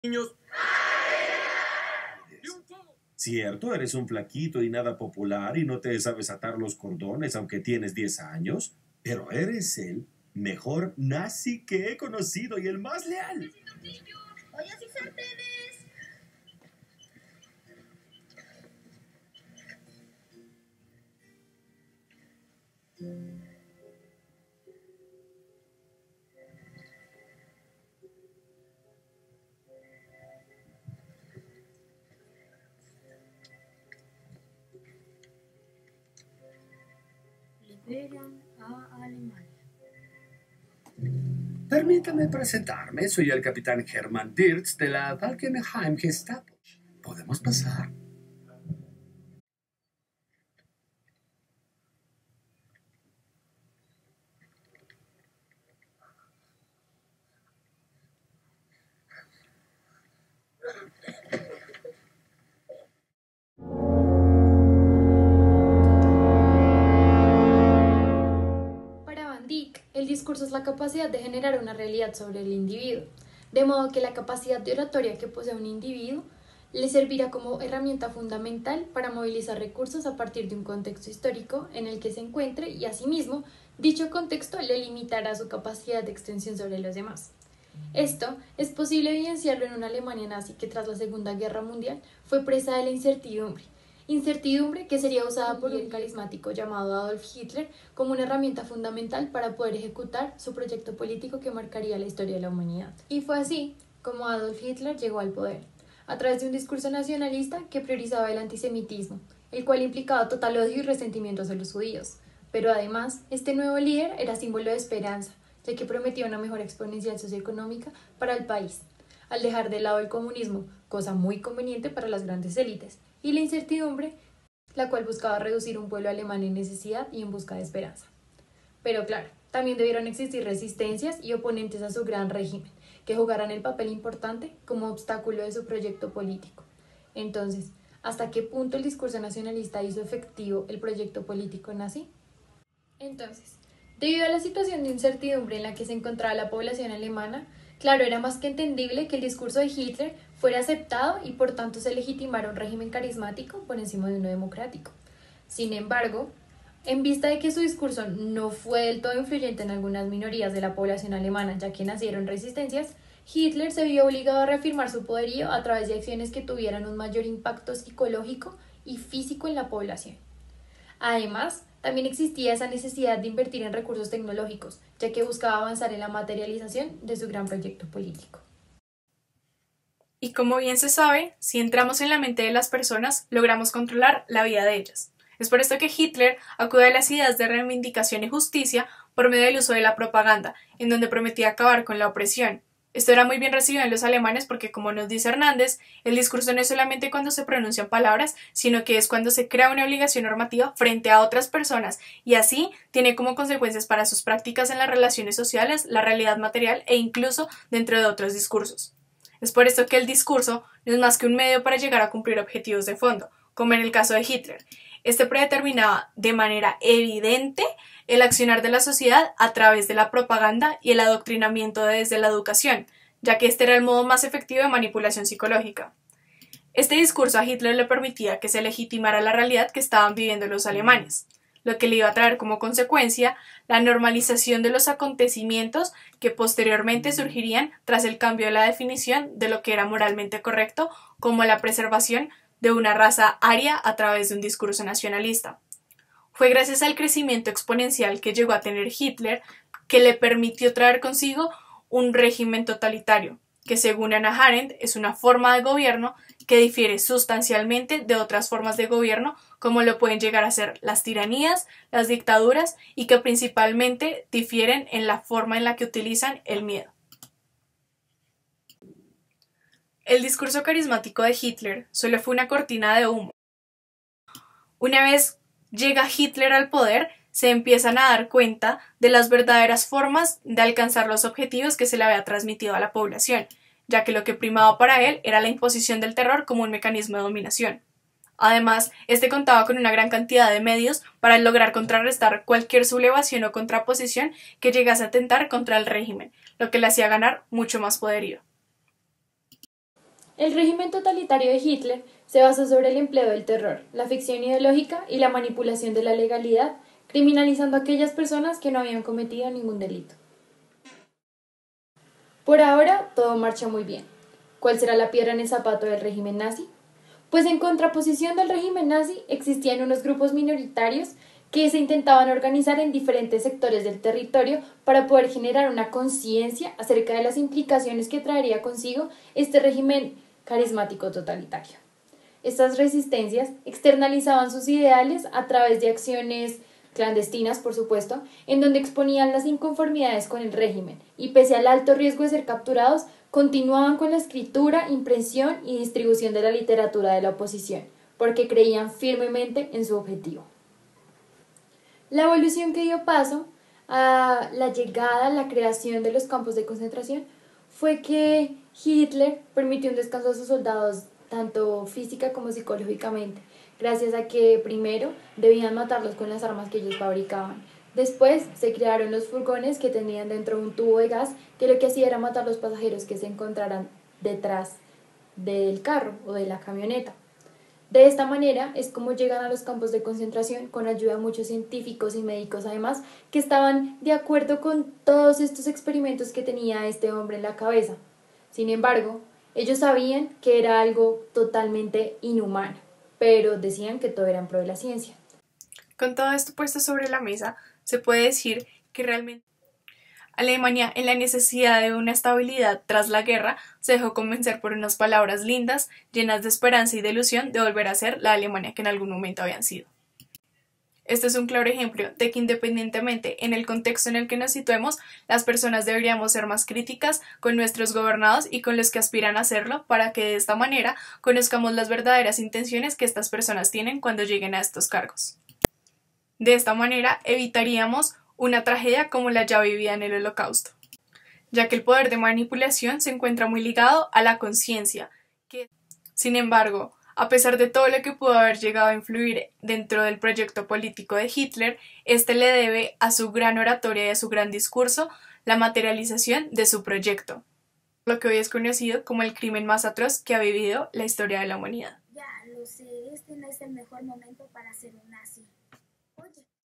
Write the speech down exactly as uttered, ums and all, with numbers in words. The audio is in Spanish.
niños. Cierto, eres un flaquito y nada popular y no te sabes atar los cordones aunque tienes diez años, pero eres el mejor nazi que he conocido y el más leal. ¡Ollas y sartenes! Liberan a Alemania. Permítame presentarme, soy el capitán Hermann Dirks de la Falkenheim Gestapo. ¿Podemos pasar? Para Van Dyck, el discurso es la capacidad de generar una realidad sobre el individuo, de modo que la capacidad de oratoria que posee un individuo le servirá como herramienta fundamental para movilizar recursos a partir de un contexto histórico en el que se encuentre y, asimismo, dicho contexto le limitará su capacidad de extensión sobre los demás. Esto es posible evidenciarlo en una Alemania nazi que tras la Segunda Guerra Mundial fue presa de la incertidumbre, incertidumbre que sería usada por un carismático llamado Adolf Hitler como una herramienta fundamental para poder ejecutar su proyecto político que marcaría la historia de la humanidad. Y fue así como Adolf Hitler llegó al poder, a través de un discurso nacionalista que priorizaba el antisemitismo, el cual implicaba total odio y resentimiento hacia los judíos. Pero además, este nuevo líder era símbolo de esperanza, ya que prometía una mejor exponencial socioeconómica para el país, al dejar de lado el comunismo, cosa muy conveniente para las grandes élites, y la incertidumbre, la cual buscaba reducir un pueblo alemán en necesidad y en busca de esperanza. Pero claro, también debieron existir resistencias y oponentes a su gran régimen, que jugaran el papel importante como obstáculo de su proyecto político. Entonces, ¿hasta qué punto el discurso nacionalista hizo efectivo el proyecto político nazi? Entonces, debido a la situación de incertidumbre en la que se encontraba la población alemana, claro, era más que entendible que el discurso de Hitler fuera aceptado y por tanto se legitimara un régimen carismático por encima de uno democrático. Sin embargo, en vista de que su discurso no fue del todo influyente en algunas minorías de la población alemana, ya que nacieron resistencias, Hitler se vio obligado a reafirmar su poderío a través de acciones que tuvieran un mayor impacto psicológico y físico en la población. Además, también existía esa necesidad de invertir en recursos tecnológicos, ya que buscaba avanzar en la materialización de su gran proyecto político. Y como bien se sabe, si entramos en la mente de las personas, logramos controlar la vida de ellas. Es por esto que Hitler acude a las ideas de reivindicación y justicia por medio del uso de la propaganda, en donde prometía acabar con la opresión. Esto era muy bien recibido en los alemanes porque, como nos dice Hernández, el discurso no es solamente cuando se pronuncian palabras, sino que es cuando se crea una obligación normativa frente a otras personas y así tiene como consecuencias para sus prácticas en las relaciones sociales, la realidad material e incluso dentro de otros discursos. Es por esto que el discurso no es más que un medio para llegar a cumplir objetivos de fondo, como en el caso de Hitler. Este predeterminaba de manera evidente el accionar de la sociedad a través de la propaganda y el adoctrinamiento desde la educación, ya que este era el modo más efectivo de manipulación psicológica. Este discurso a Hitler le permitía que se legitimara la realidad que estaban viviendo los alemanes, lo que le iba a traer como consecuencia la normalización de los acontecimientos que posteriormente surgirían tras el cambio de la definición de lo que era moralmente correcto, como la preservación de una raza aria a través de un discurso nacionalista. Fue gracias al crecimiento exponencial que llegó a tener Hitler que le permitió traer consigo un régimen totalitario, que según Hannah Arendt es una forma de gobierno que difiere sustancialmente de otras formas de gobierno como lo pueden llegar a ser las tiranías, las dictaduras y que principalmente difieren en la forma en la que utilizan el miedo. El discurso carismático de Hitler solo fue una cortina de humo. Una vez llega Hitler al poder, se empiezan a dar cuenta de las verdaderas formas de alcanzar los objetivos que se le había transmitido a la población, ya que lo que primaba para él era la imposición del terror como un mecanismo de dominación. Además, este contaba con una gran cantidad de medios para lograr contrarrestar cualquier sublevación o contraposición que llegase a atentar contra el régimen, lo que le hacía ganar mucho más poderío. El régimen totalitario de Hitler se basó sobre el empleo del terror, la ficción ideológica y la manipulación de la legalidad, criminalizando a aquellas personas que no habían cometido ningún delito. Por ahora, todo marcha muy bien. ¿Cuál será la piedra en el zapato del régimen nazi? Pues en contraposición del régimen nazi existían unos grupos minoritarios que se intentaban organizar en diferentes sectores del territorio para poder generar una conciencia acerca de las implicaciones que traería consigo este régimen carismático totalitario. Estas resistencias externalizaban sus ideales a través de acciones clandestinas, por supuesto, en donde exponían las inconformidades con el régimen y pese al alto riesgo de ser capturados, continuaban con la escritura, impresión y distribución de la literatura de la oposición, porque creían firmemente en su objetivo. La evolución que dio paso a la llegada, la creación de los campos de concentración fue que Hitler permitió un descanso a sus soldados tanto física como psicológicamente, gracias a que primero debían matarlos con las armas que ellos fabricaban. Después se crearon los furgones que tenían dentro un tubo de gas que lo que hacía era matar a los pasajeros que se encontraran detrás del carro o de la camioneta. De esta manera es como llegan a los campos de concentración con ayuda de muchos científicos y médicos además que estaban de acuerdo con todos estos experimentos que tenía este hombre en la cabeza. Sin embargo, ellos sabían que era algo totalmente inhumano, pero decían que todo era en pro de la ciencia. Con todo esto puesto sobre la mesa, se puede decir que realmente Alemania, en la necesidad de una estabilidad tras la guerra, se dejó convencer por unas palabras lindas, llenas de esperanza y de ilusión de volver a ser la Alemania que en algún momento habían sido. Este es un claro ejemplo de que independientemente en el contexto en el que nos situemos, las personas deberíamos ser más críticas con nuestros gobernados y con los que aspiran a hacerlo para que de esta manera conozcamos las verdaderas intenciones que estas personas tienen cuando lleguen a estos cargos. De esta manera evitaríamos una tragedia como la ya vivida en el Holocausto, ya que el poder de manipulación se encuentra muy ligado a la conciencia, que, sin embargo, a pesar de todo lo que pudo haber llegado a influir dentro del proyecto político de Hitler, este le debe a su gran oratoria y a su gran discurso la materialización de su proyecto, lo que hoy es conocido como el crimen más atroz que ha vivido la historia de la humanidad. Ya lo sé, este no es el mejor momento para hacer una